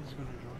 He's gonna drop.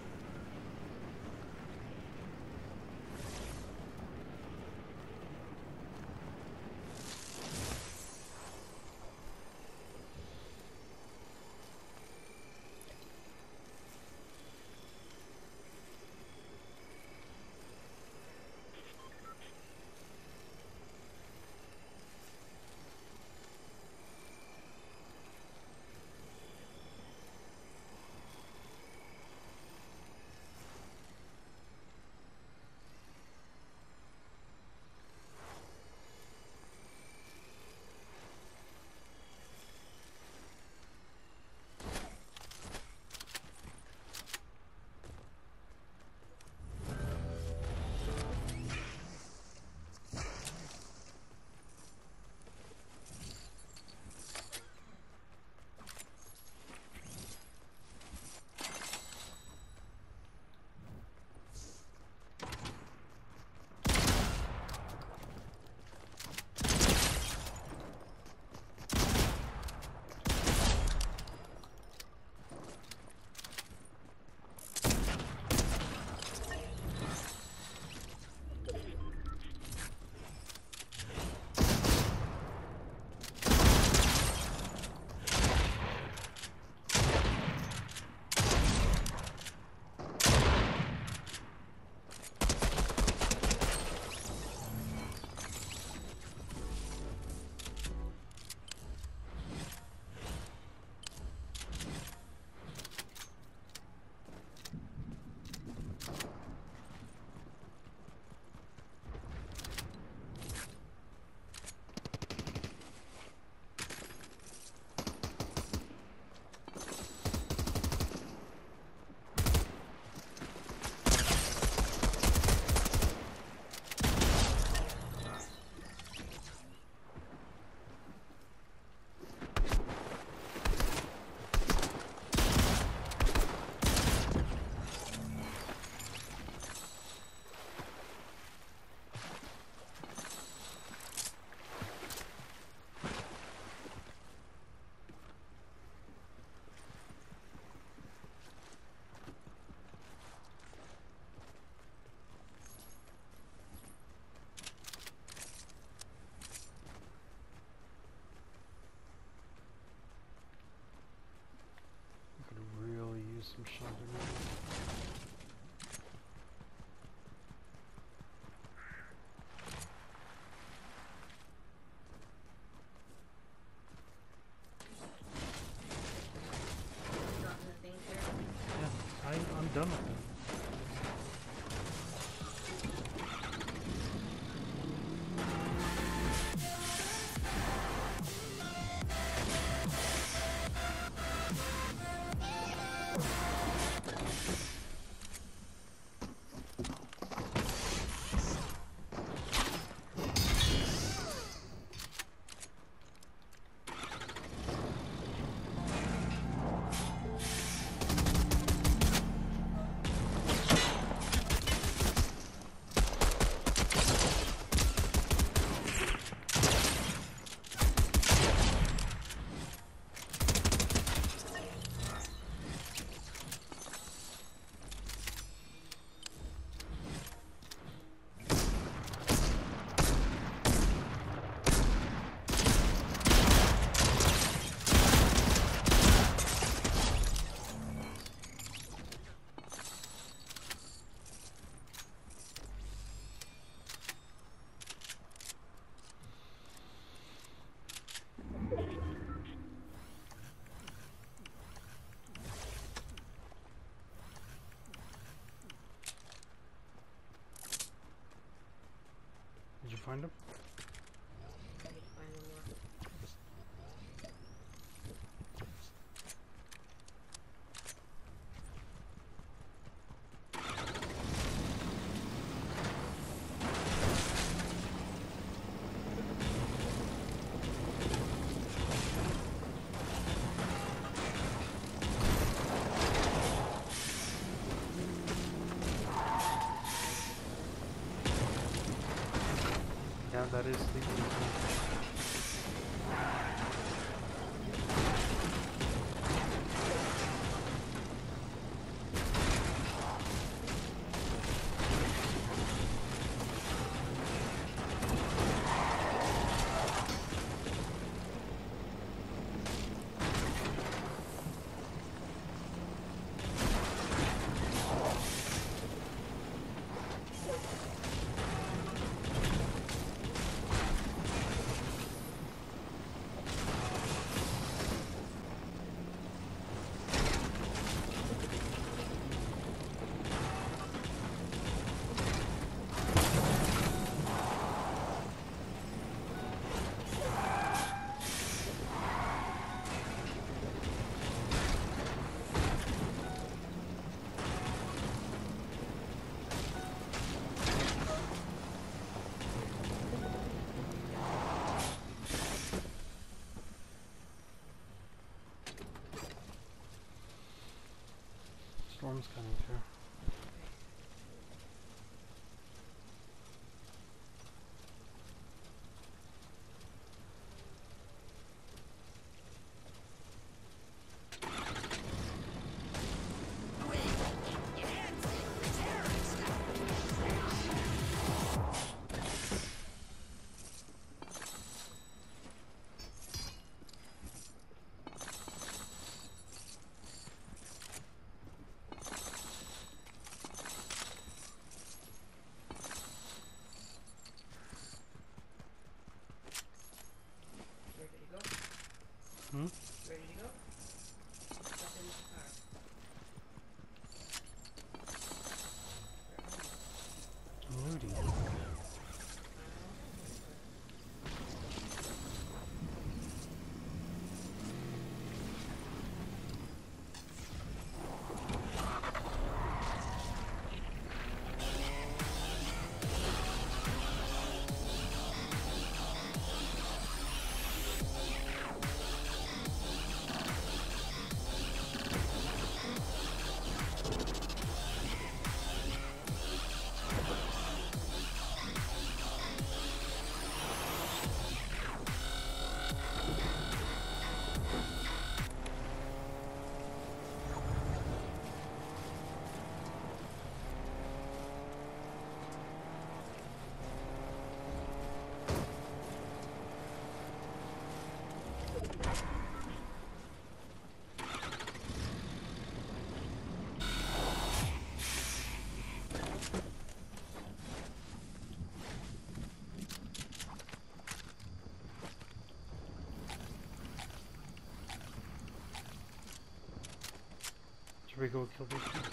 Some shotgun ammo. Yeah, I'm done with it. Did you find him? Yeah, that is sleeping. storm's coming through. Hmm? Ready to go? Jump in the car. I'm looting. Should we go kill this one?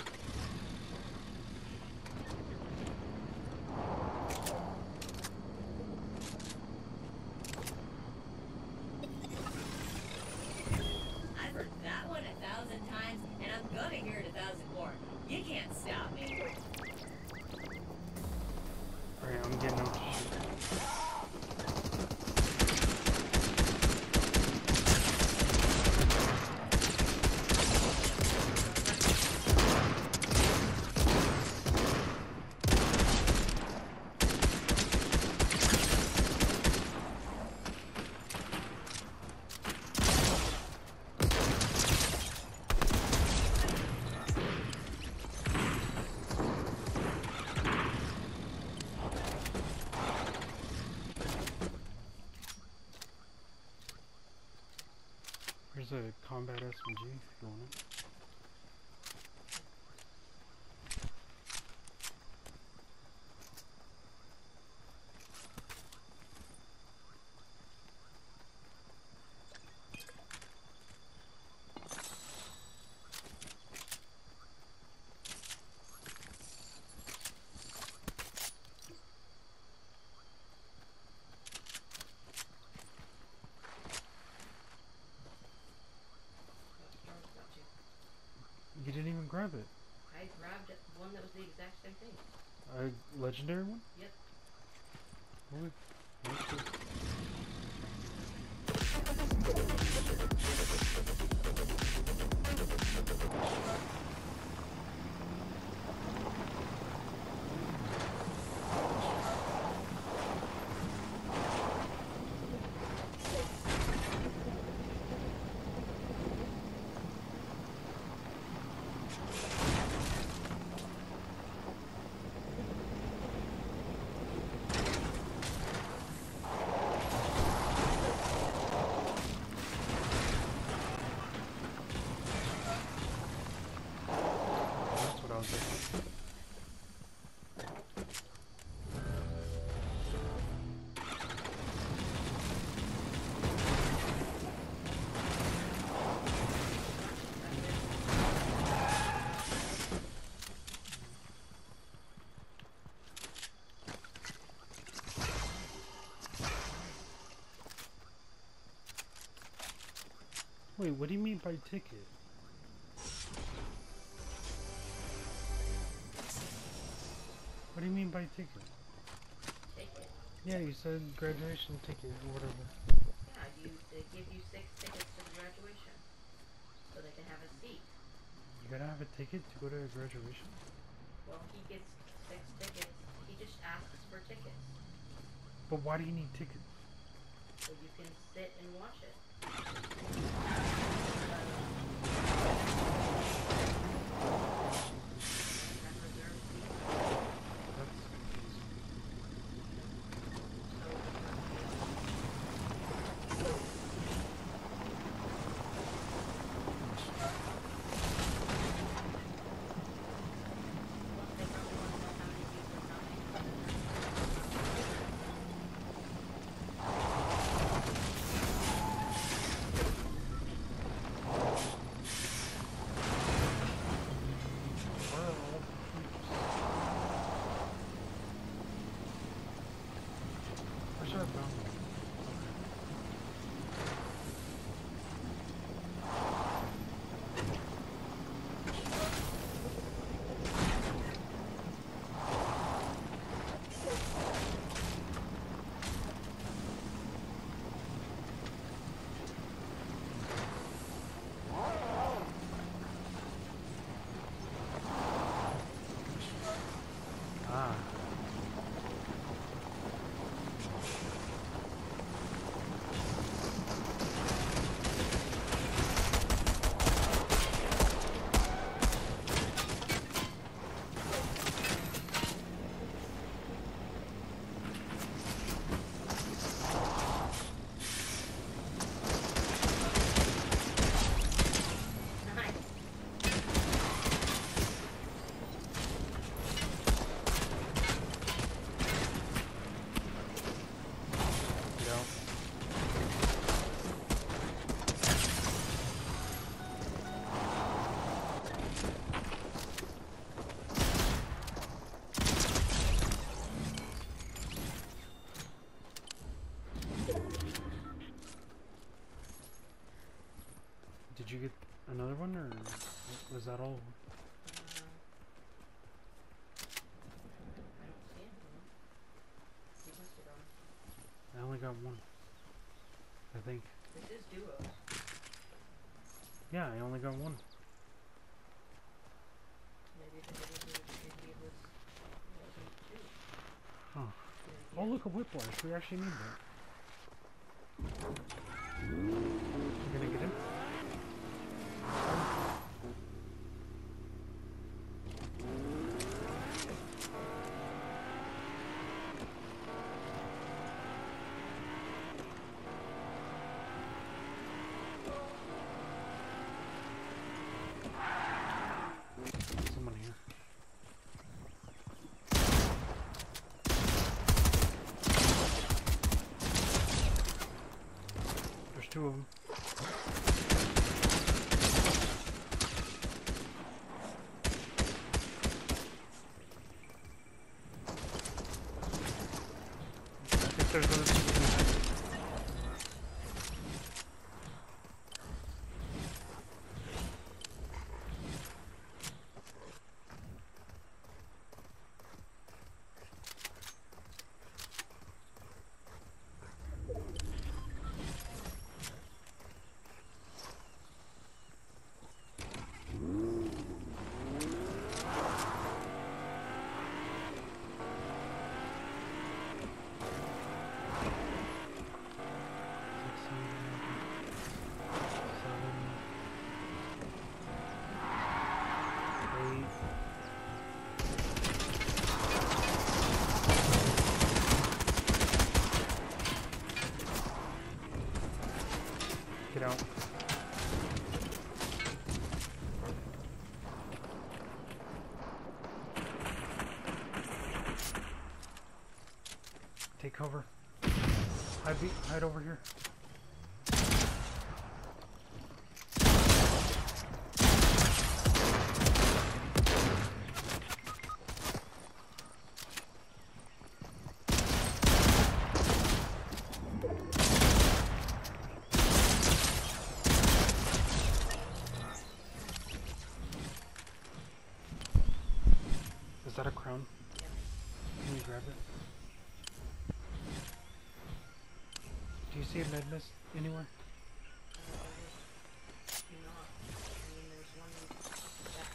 I've heard that one 1,000 times, and I'm gonna hear it 1,000 more. You can't stop me. Alright, I'm getting out. There's a combat SMG if you want it. You didn't even grab it. I grabbed one that was the exact same thing. A legendary one? Yep. Holy. What's this? That's what I was thinking. Wait, what do you mean by ticket? What do you mean by ticket? Take it. Yeah, you said graduation ticket or whatever. Yeah, they give you 6 tickets to the graduation. So they can have a seat. You gotta have a ticket to go to a graduation? Well, he gets 6 tickets. He just asks for tickets. But why do you need tickets? So you can sit and watch it. Have reserved seats. That's confusing. Plus, they probably want to know how many people are coming. Where are all the troops? Where's our bounty? Ah. Nice. Yeah. Did you get another one, or was that all? I don't see it. You must have gone. I only got one. I think. This is duos. Yeah, I only got one. Maybe it wasn't 2. Oh. Oh, look, a whiplash. We actually need that. You gonna get him? Someone here. There's 2 of them. I think there's other people behind. Get out. Take cover. Hide over here. Is that a crown? Yeah. Can you grab it? Do you see a med mist anywhere? Not. I mean, there's one back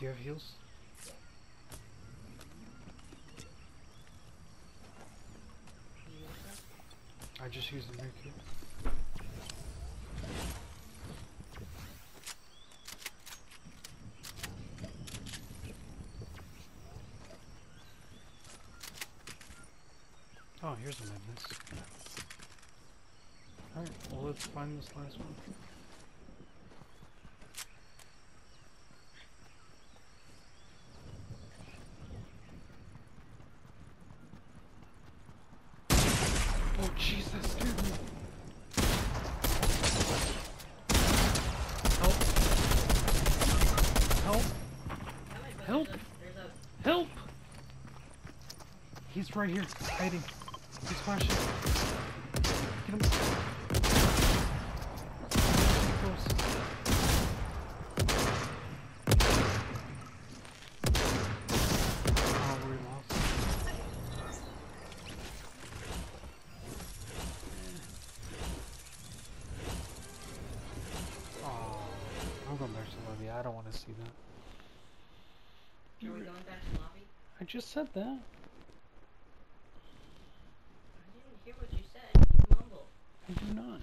Do you have heals? I just used the nuke here. Oh, here's a madness. Alright, well let's find this last one. Oh jeez, that scared me. Help! Help! Help! Help! He's right here, hiding. He's flashing. Get him. Too close. Oh, we lost. Oh, I'm going back to the lobby. I don't want to see that. Are we going back to the lobby? I just said that. I didn't hear what you said. You mumbled. I do not.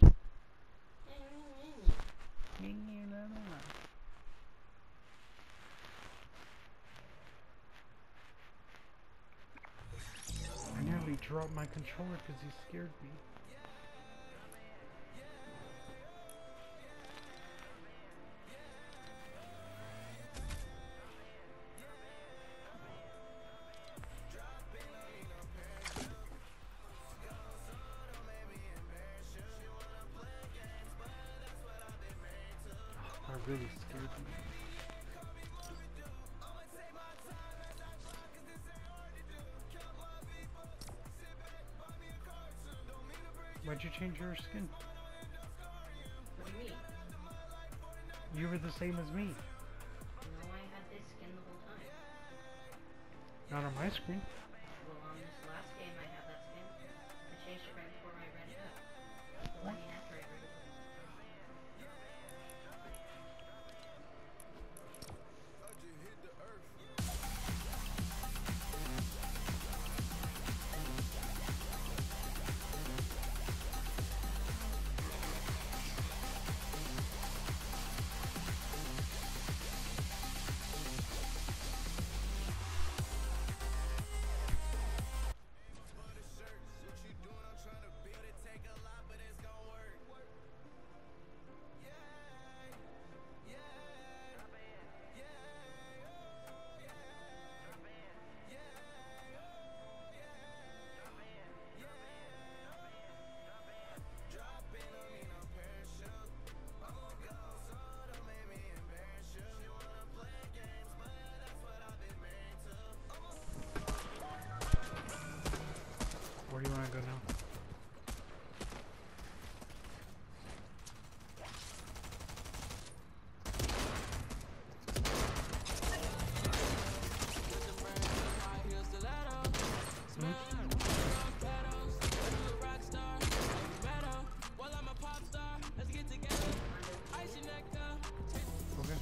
I nearly dropped my controller because he scared me. Oh, that really scared me. Why'd you change your skin? What do you mean? You were the same as me. No, I had this skin the whole time. Not on my screen. Well, on this last game, I have that skin. I changed it right before I read it up. Well, I mean, after I read it up. Where do you want to go now? Okay.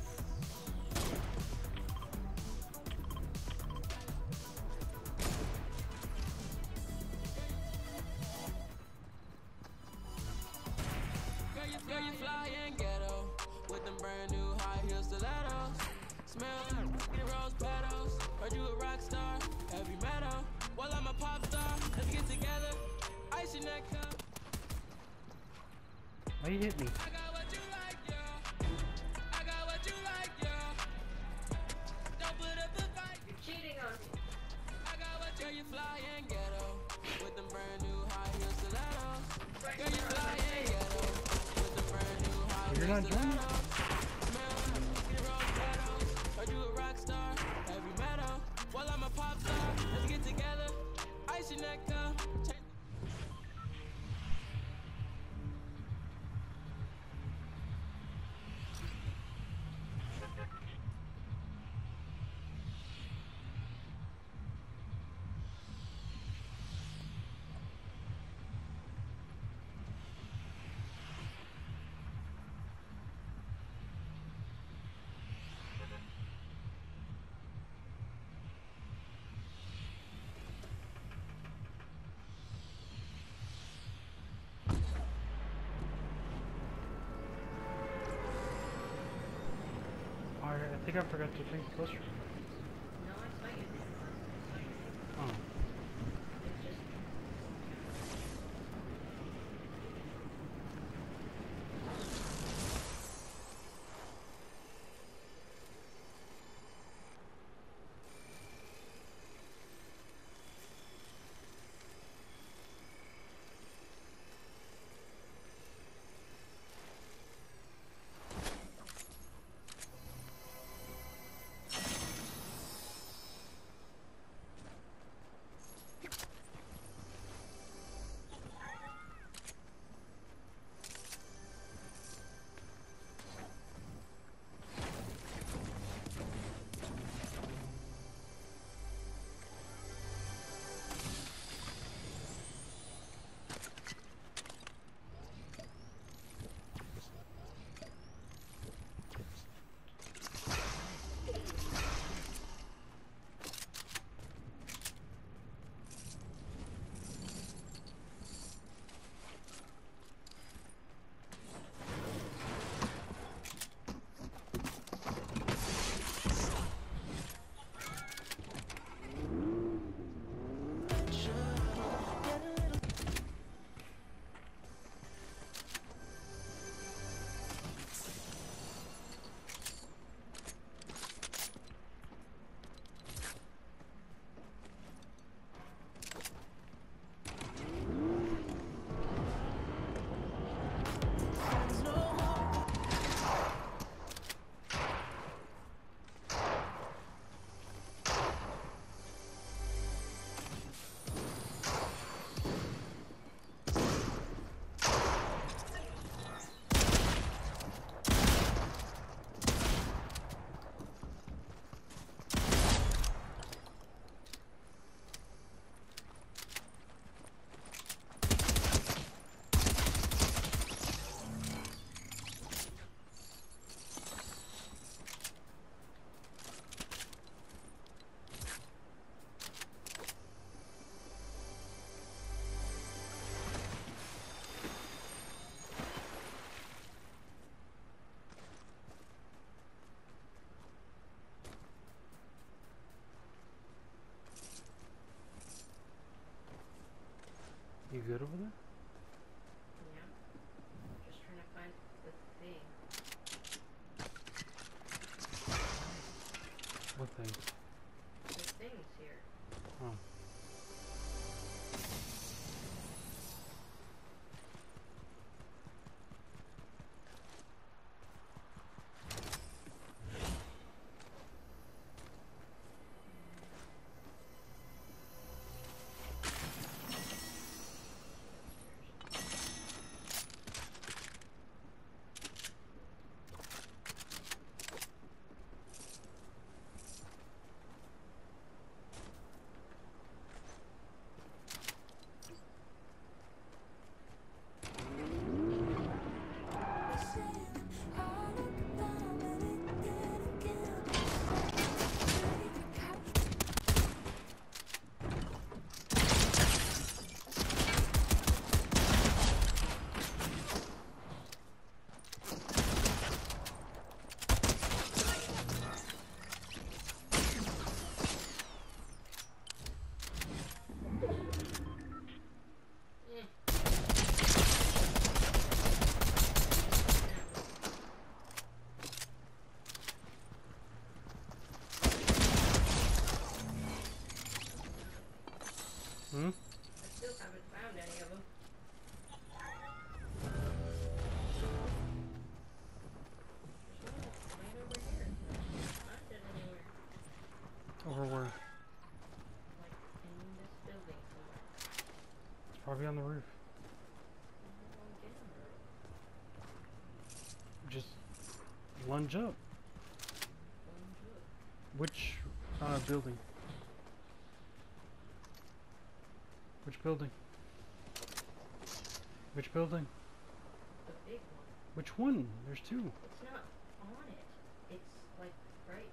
Girl, you fly and ghetto with them brand new high heel stilettos. Smell like rose petals. Heard you a rock star, heavy metal. Well, I'm a pop star. Let's get together. Ice your neck up. Why you hit me? I got what you like, yo. I got what you like, yo. Don't put up the fight. You're cheating on me. I got what you. Girl, you fly and ghetto with them brand new high heel stilettos. Girl, you fly and ghetto with them brand new high You're heel not doing it. Heard you a rock star, heavy metal. Well, I'm a pop star. Let's get together. Ice your neck up. think I forgot to think closer. No, I saw you there. I saw you there. Oh. It's just... You good over there? Yeah. Just trying to find the thing. What thing? The thing's here. Oh. Hmm? I still haven't found any of them. There's one right over here. Not it anywhere. Over where? Like in this building somewhere. It's probably on the roof. I won't get on the roof. Just lunge up. Don't do it. Which building? Which building? Which building? The big one. Which one? There's two. It's not on it. It's like right.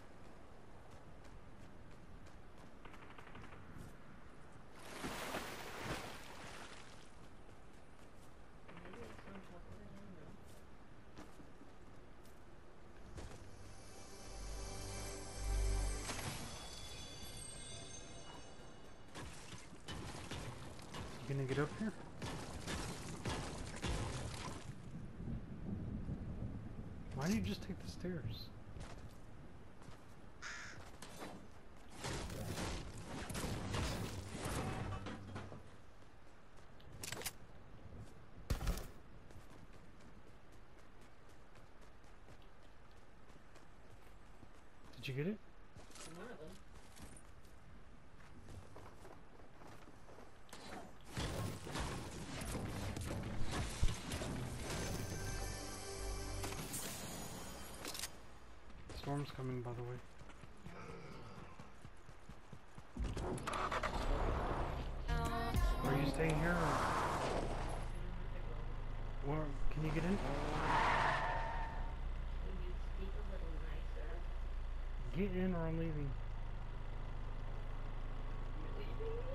Maybe it's on top of it. I don't know. You gonna get up here? Why don't you just take the stairs? Did you get it? One of them. Storm's coming, by the way. Are you staying here or can you get in? Can you speak a little nicer? Get in or I'm leaving. You're leaving me?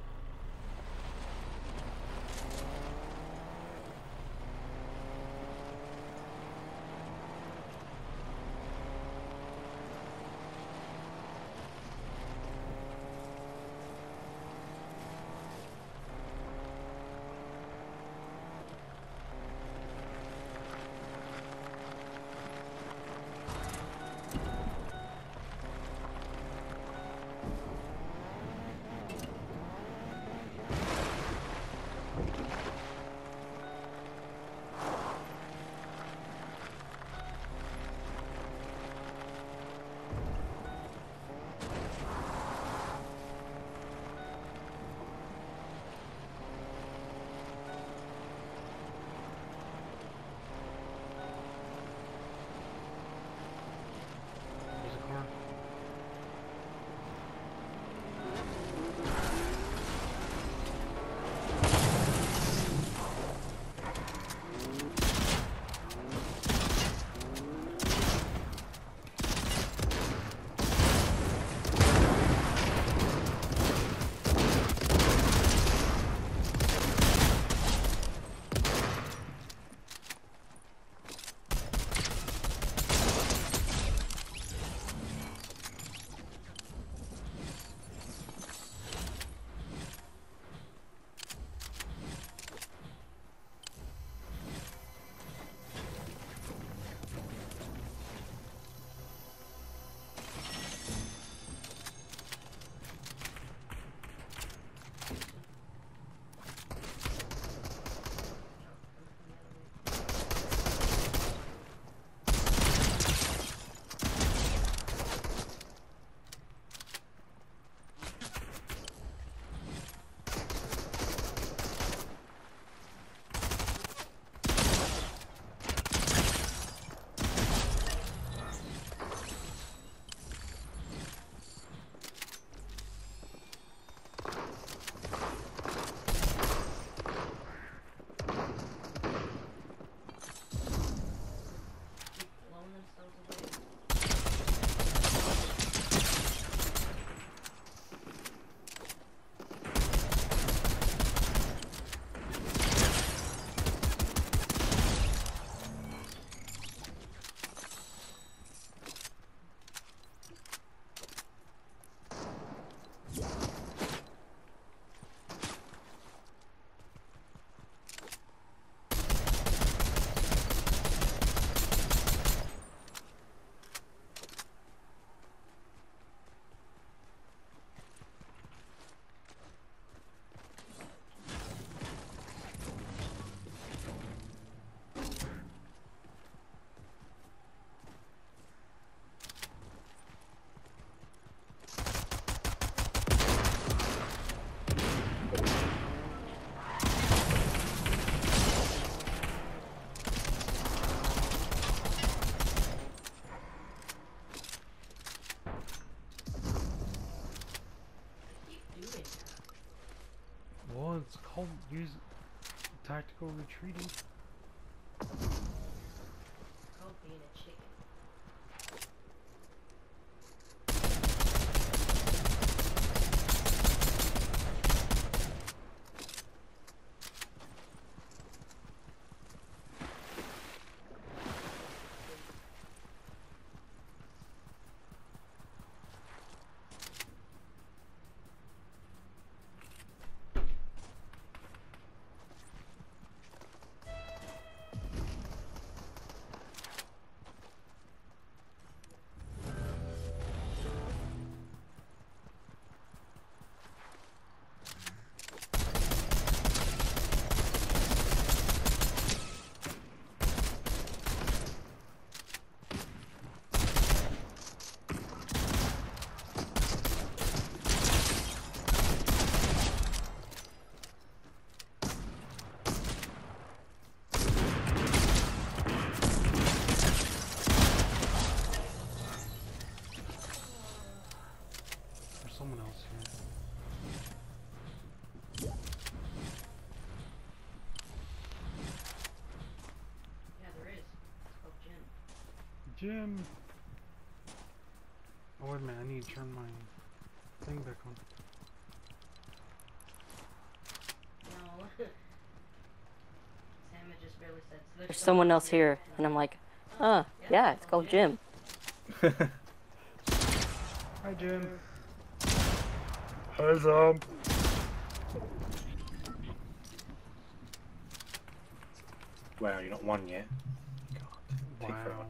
There's a car. Keep blowing themselves away. Keep doing that. Well, it's called use tactical retreating. It's called being a chicken. someone else here. Yeah, there is. It's called Jim. Jim! Oh, wait a minute, I need to turn my thing back on. No. Sam had just barely said. So There's someone else here, and I'm like, yeah, it's called Jim. Hi, Jim. Hi, Zom. Wow, you're not one yet. God, take Wow. forever.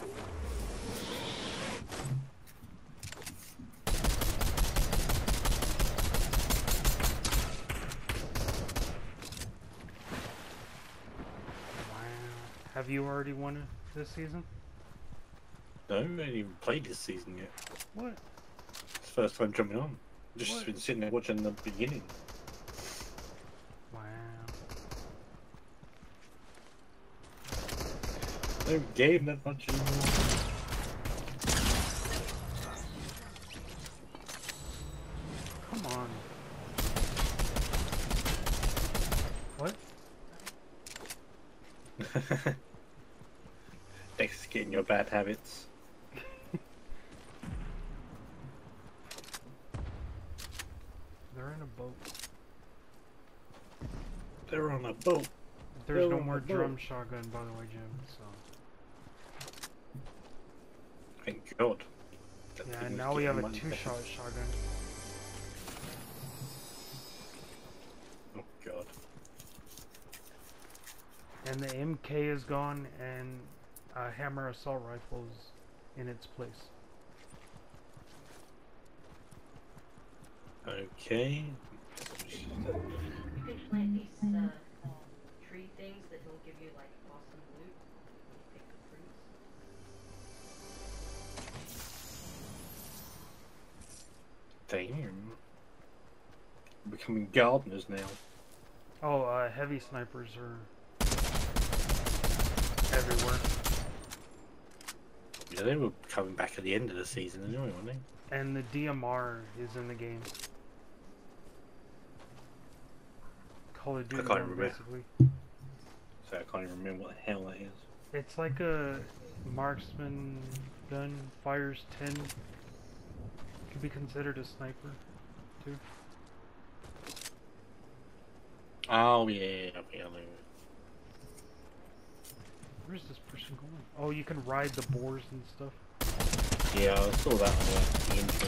Wow. Have you already won it this season? No, I haven't even played this season yet. What? It's the first time jumping on. Just What? been sitting there watching the beginning. Wow. I don't game that much anymore. Come on. What? Thanks for getting your bad habits. They're in a boat. They're on a boat. There's They're no on more a boat. drum shotgun, by the way, Jim, so. Thank God. That Yeah, thing and was now we have a getting money. two-shot shotgun. Oh God. And the MK is gone, and a hammer assault rifle is in its place. Okay. You can plant these tree things that will give you like awesome loot. Pick the fruits. Damn. Becoming gardeners now. Oh, heavy snipers are everywhere. Yeah, they were coming back at the end of the season anyway, weren't they? And the DMR is in the game. Call of Duty can't 1, remember. basically. So I can't even remember what the hell that is. It's like a marksman gun, fires 10. Could be considered a sniper, too. Oh yeah, okay, I know. Where's this person going? Oh, you can ride the boars and stuff. Yeah, I saw that on the intro.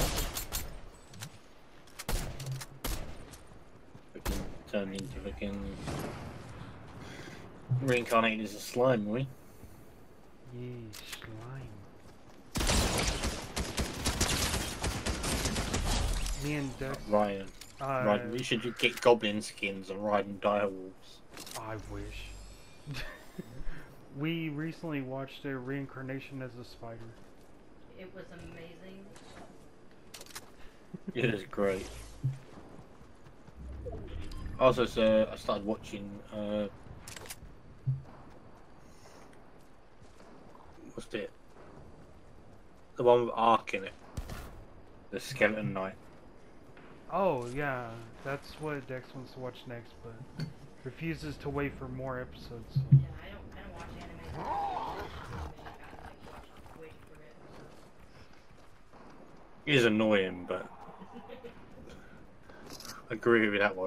Fucking turned into fucking reincarnated as a slime, we. Yee, slime. Me and Dex. Ryan, Ryan, we should just get goblin skins and riding direwolves. I wish. We recently watched a reincarnation as a spider. It was amazing. It is great. Also, so I started watching. What's it? The one with Ark in it. The Skeleton Knight. Oh, yeah. That's what Dex wants to watch next, but refuses to wait for more episodes. Yeah, I don't watch anime. I like watch waiting for it. It is annoying, but I agree with that one.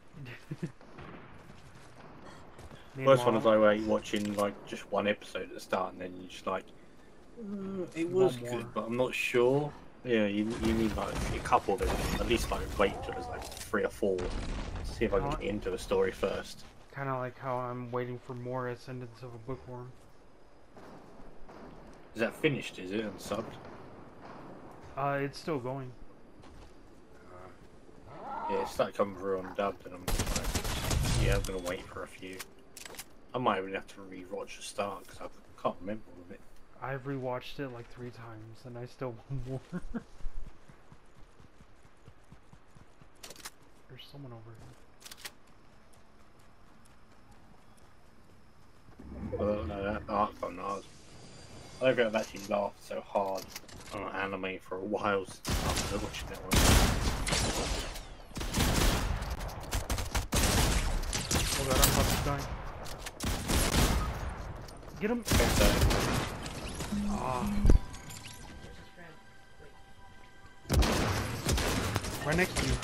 Worst one is Meanwhile, like watching like just one episode at the start, and then you're just like, it was One more. good, but I'm not sure. Yeah, you need like a couple of them. At least like wait till there's like 3 or 4. See if I can get into the story first. kind of like how I'm waiting for more Ascendance of a Bookworm. Is that finished? Is it unsubbed? It's still going. Yeah, it started coming through on dubbed, and I'm just like, yeah, I'm gonna wait for a few. I might even have to re-watch the start because I can't remember all of it. I've rewatched it like 3 times, and I still want more. There's someone over here. Well, no, that Ark on ours. I I think I've actually laughed so hard on anime for a while after watching that one. Oh god, I'm about to die. Get him! Okay, so Ah, There's his friend. Wait. right next to you.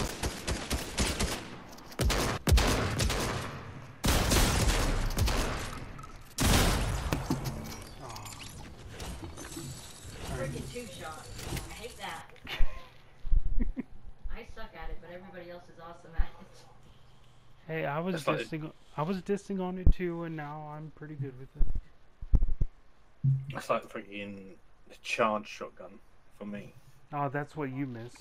Freaking two-shot. I hate that. I suck at it, but everybody else is awesome at it. Hey, I was That's like- dissing on it too, and now I'm pretty good with it. it's like freaking the charge shotgun for me. Oh, that's what you miss.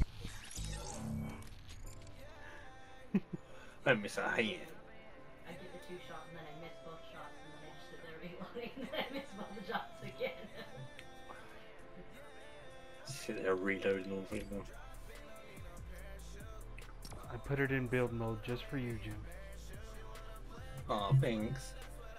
I don't miss it, I hate it. I get the two-shot and then I miss both shots and then I just sit there reloading and then I miss both the shots again. Sit there reloading all three of them. I put it in build mode just for you, Jim. Oh, thanks.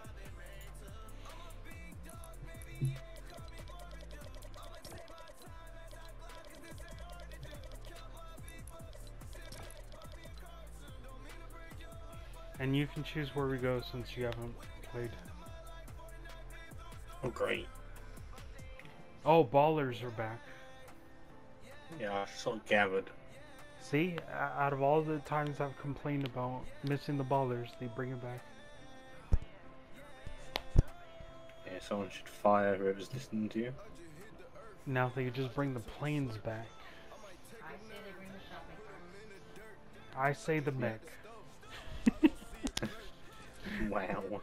And you can choose where we go since you haven't played. Oh, great. Oh, ballers are back. Yeah, I sort of gathered. See, out of all the times I've complained about missing the ballers, they bring it back. Yeah, someone should fire whoever's listening to you. Now they could just bring the planes back. I say they bring the shopping carts. I say the mech. Wow.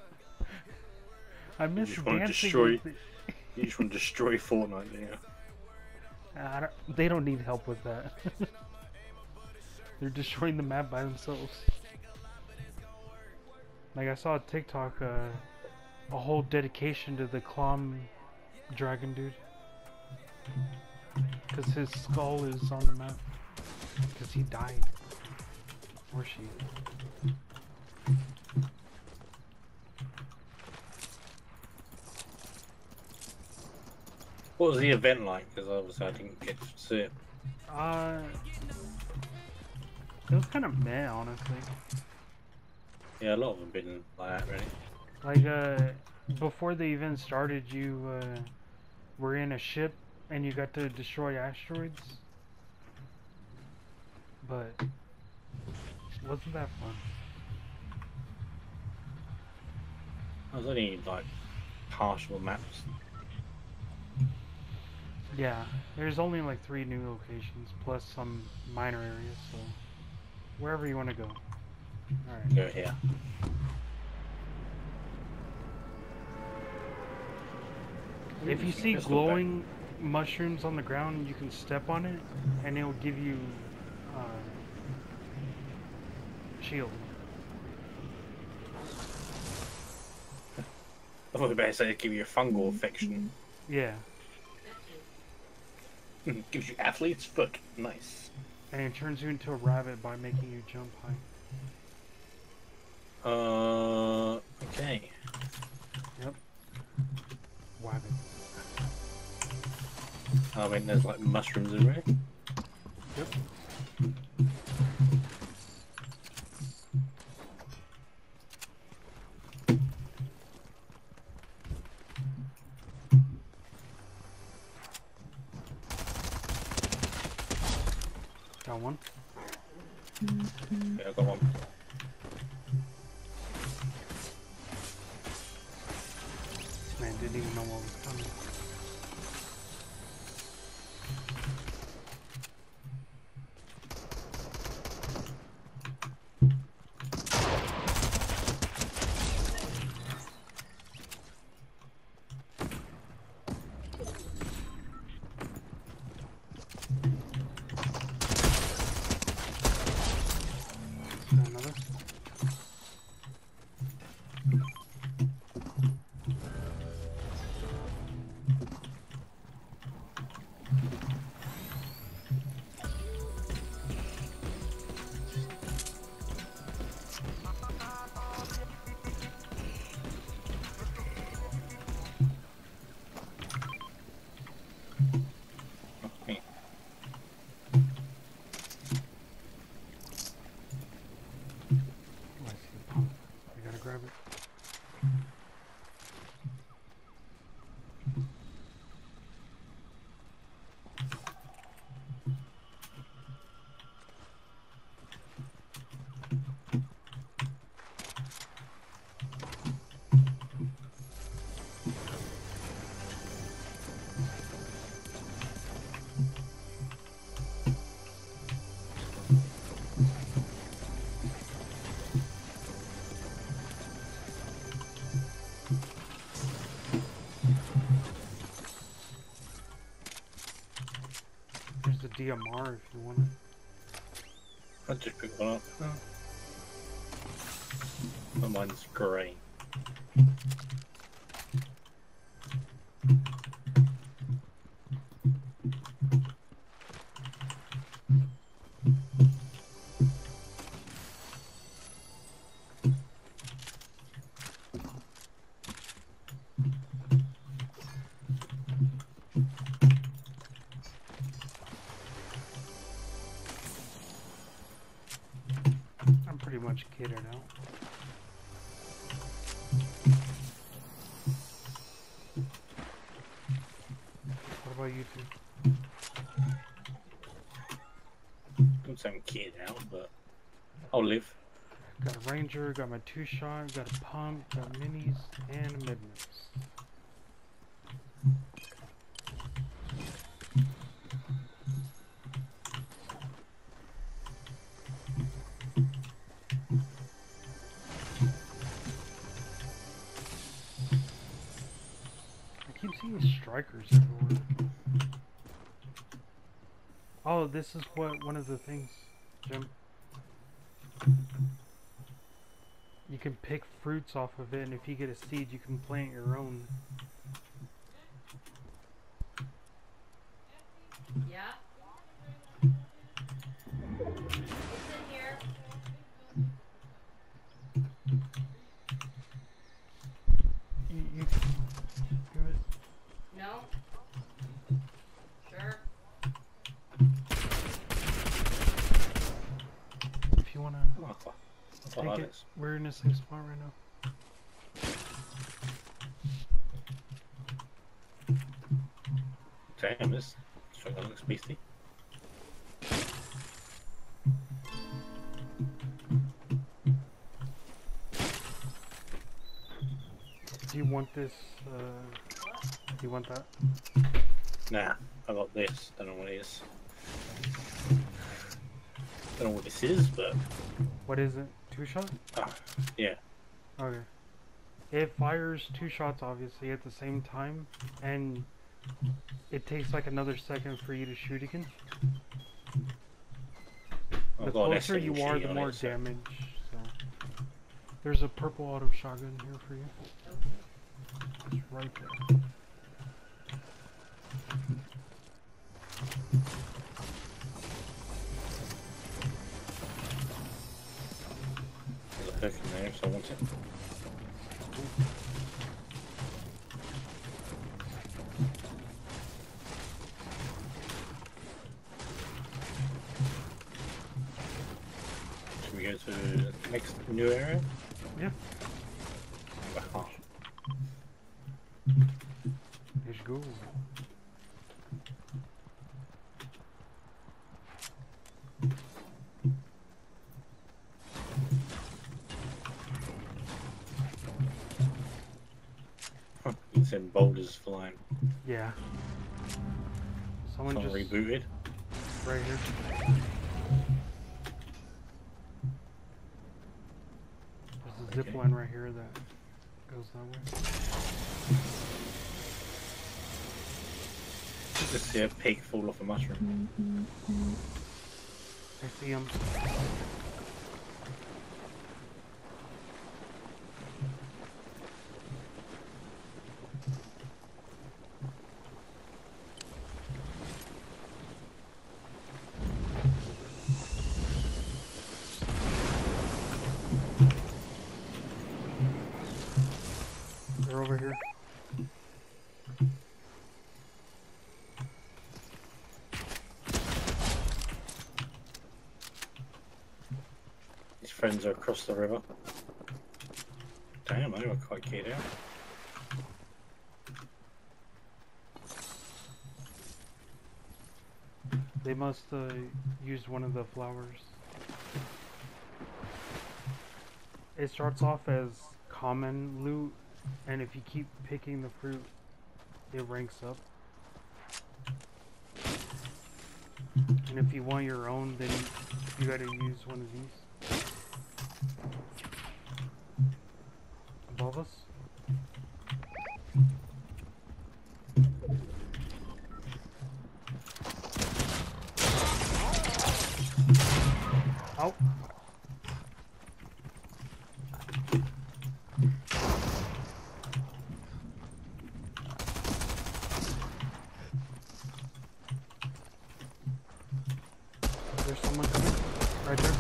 I miss just wanna dancing destroy- with it. You just want to destroy Fortnite, do you? They don't need help with that. They're destroying the map by themselves. Like I saw a TikTok, a whole dedication to the Clom Dragon dude. Because his skull is on the map. Because he died. Or she. What was the event like? Because obviously I didn't get to see it. It was kind of meh, honestly. Yeah, a lot of them been like that, really. Like, before the event started, you, were in a ship and you got to destroy asteroids. But, wasn't that fun? I was only like partial maps. Yeah, there's only like 3 new locations, plus some minor areas, so wherever you want to go. Alright. Go here. If you see Pistol glowing mushrooms on the ground, you can step on it, and it'll give you, shield. I thought they better say it give you a fungal infection. Yeah, Gives you athlete's foot. Nice. and it turns you into a rabbit by making you jump high. Okay. Yep. Wabbit. I mean, there's like mushrooms everywhere. Yep. Got one. Yeah, I got one. This man didn't even know what was coming. Got another. DMR if you want it. I'll just pick one up. Oh. Oh, mine's grey. I'm pretty much catered out. What about you two? Don't sound kid out, but I'll live. Got a ranger, got my 2-shot, got a pump, got minis, and a mid-mix. I keep seeing strikers everywhere. Oh, this is what one of the things, Jim. You can pick fruits off of it, and if you get a seed, you can plant your own. Yeah? What's in here? You do it. No? Sure. If you wanna take it. We're in the same spot right now. Damn, this shotgun looks beastly. Do you want this, do you want that? Nah, I got this. Don't know what it is. Don't know what this is, but What is it? 2-shot? yeah. Okay. It fires 2 shots, obviously, at the same time, and it takes like another second for you to shoot again. The I've got an closer you are, SMG the on more it, so- damage. So there's a purple auto shotgun here for you. It's right there. There's a hook in there, so I want it. Should we go to the next new area? Yeah. Wow. Let's go. You can send boulders flying. Yeah. Someone Someone just rebooted. right here. There's a zip Okay. line right here that goes that way. Just see a pig fall off a mushroom. I see him. They're over here. His friends are across the river. Damn, they were quite keyed out. They must used one of the flowers. It starts off as common loot, and if you keep picking the fruit, it ranks up. And if you want your own, then you gotta use one of these. Above us? Ow. There's someone coming. Right there.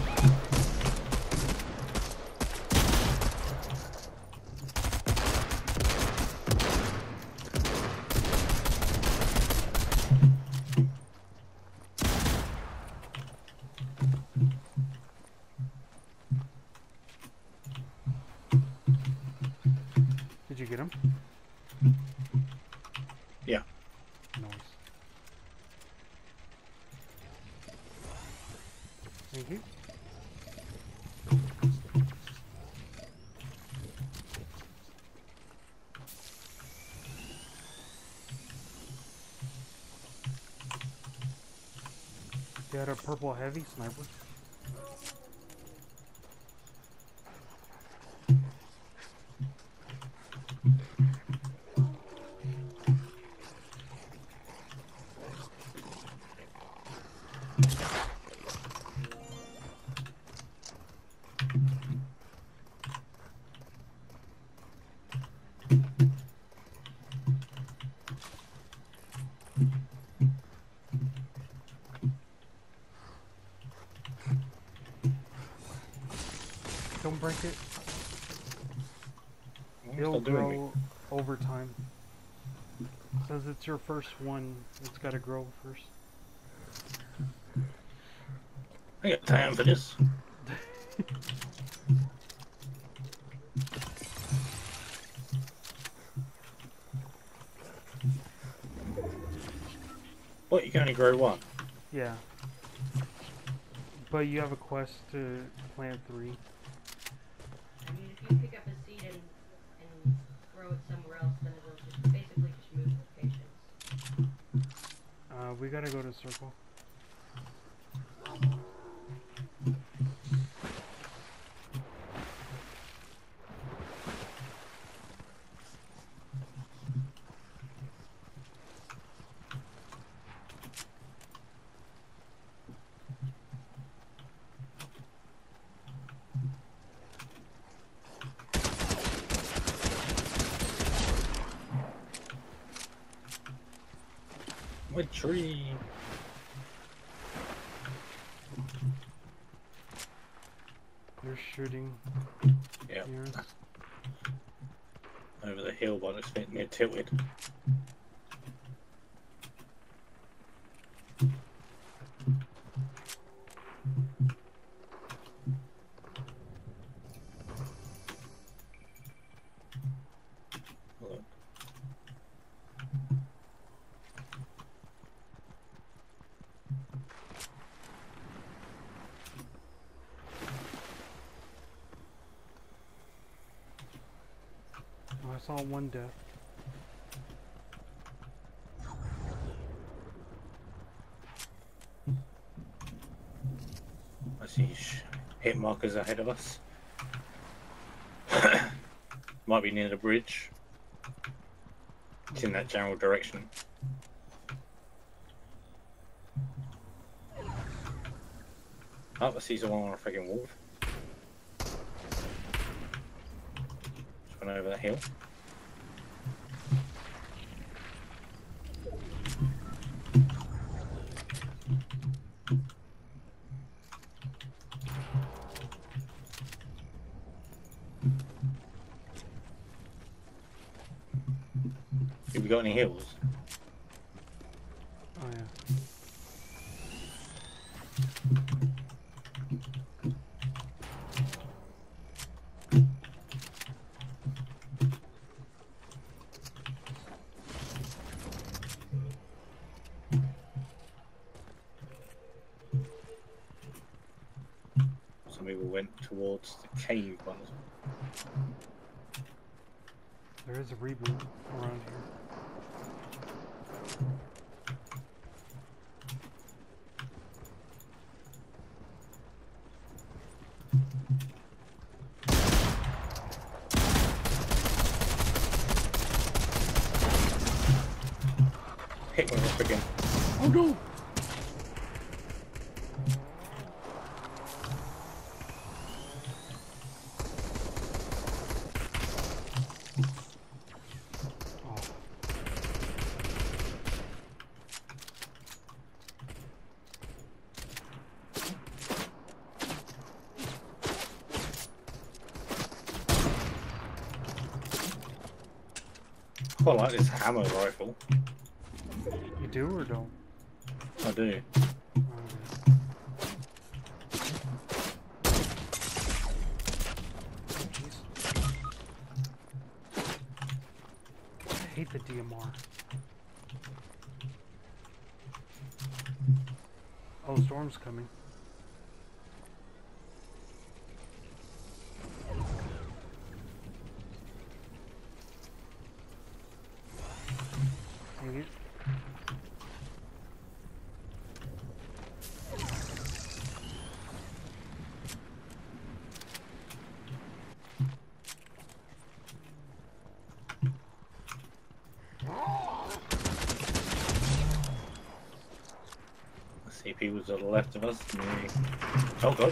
Did you get him? Yeah. Nice. Thank you. You had a purple heavy sniper. Don't break it. It'll grow over time. Says it's your first one. It's got to grow first. I got time for this. What? You can only grow one? Yeah. But you have a quest to plant 3. I mean, if you pick up a seed and grow it somewhere else, then it'll just basically just move locations. We gotta go to circle. What tree? They're shooting. Yeah. Near us. Over the hill by looks bit near Tilted. Look. Oh, I saw one death. I see hit markers ahead of us. Might be near the bridge. It's in that general direction. Oh, I see someone on a freaking wolf. Just went over the hill. Have we got any hills? Oh yeah. Some people went towards the cave ones. There is a reboot around here. Hit one up again. Oh no! quite like this hammer rifle. You do or don't? I do. Oh, jeez. I hate the DMR. Oh, storm's coming. Maybe. CP was to the left of us. Oh god.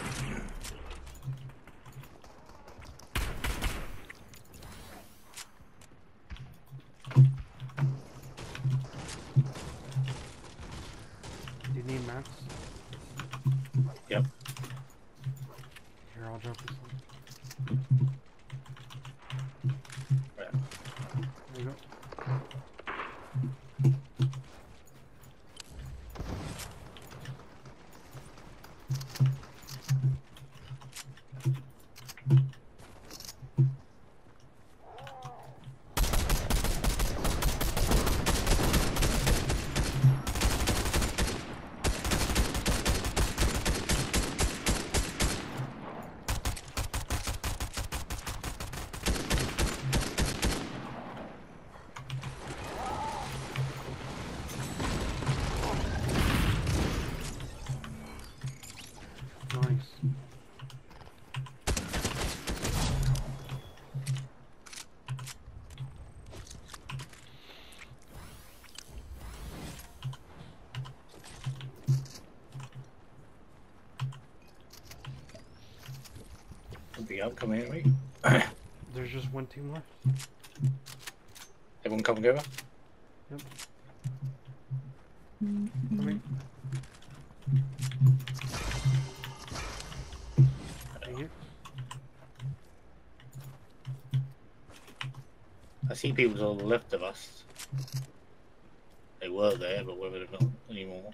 Do you need mats? Yep. Here, I'll drop this one. Right. There you go. Nice. Could be up, come here, mate. There's just one team left. Everyone come together? Yep. Come here. Take it. I see people to the left of us. They were there, but whether they're not anymore.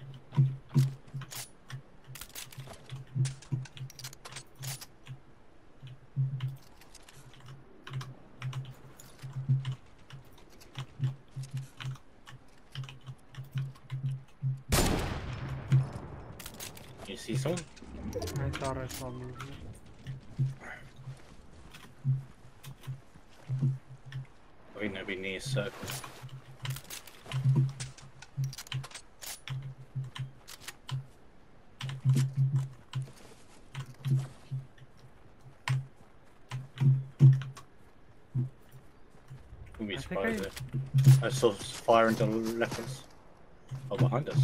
You see someone? I thought I saw movement. I think they'll be near circle. Wouldn't be surprised if I saw fire into the left of us. Oh, behind us.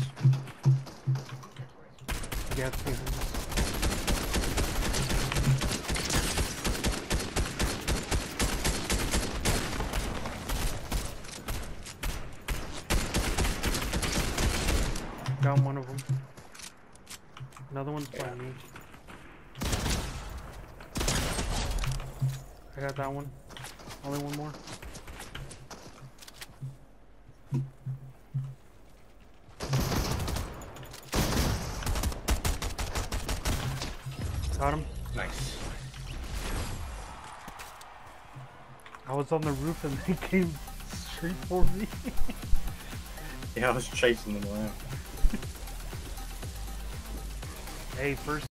Yeah, it's behind us. Got one of them. Another one's by me. I got that one. Only one more. Got him. Nice. I was on the roof and they came straight for me. Yeah, I was chasing them around. Hey, first